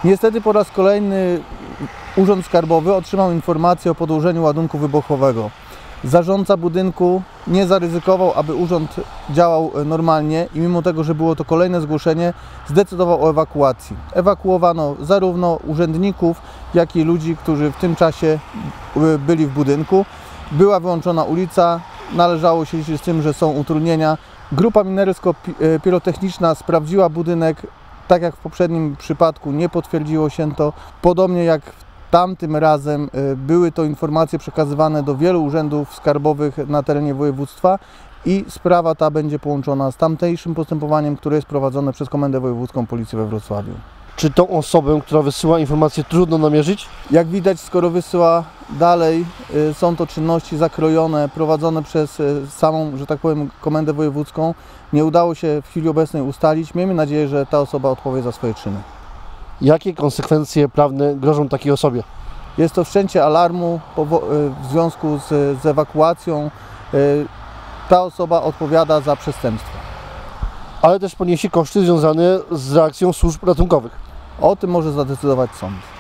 Niestety po raz kolejny Urząd Skarbowy otrzymał informację o podłożeniu ładunku wybuchowego. Zarządca budynku nie zaryzykował, aby urząd działał normalnie i mimo tego, że było to kolejne zgłoszenie, zdecydował o ewakuacji. Ewakuowano zarówno urzędników, jak i ludzi, którzy w tym czasie byli w budynku. Była wyłączona ulica, należało się liczyć z tym, że są utrudnienia. Grupa minersko-pirotechniczna sprawdziła budynek, tak jak w poprzednim przypadku nie potwierdziło się to. Podobnie jak tamtym razem były to informacje przekazywane do wielu urzędów skarbowych na terenie województwa i sprawa ta będzie połączona z tamtejszym postępowaniem, które jest prowadzone przez Komendę Wojewódzką Policji we Wrocławiu. Czy tą osobę, która wysyła informacje, trudno namierzyć? Jak widać, skoro wysyła dalej, są to czynności zakrojone, prowadzone przez samą, że tak powiem, Komendę Wojewódzką. Nie udało się w chwili obecnej ustalić. Miejmy nadzieję, że ta osoba odpowie za swoje czyny. Jakie konsekwencje prawne grożą takiej osobie? Jest to wszczęcie alarmu w związku z ewakuacją. Ta osoba odpowiada za przestępstwo. Ale też poniesie koszty związane z reakcją służb ratunkowych. O tym może zadecydować sąd.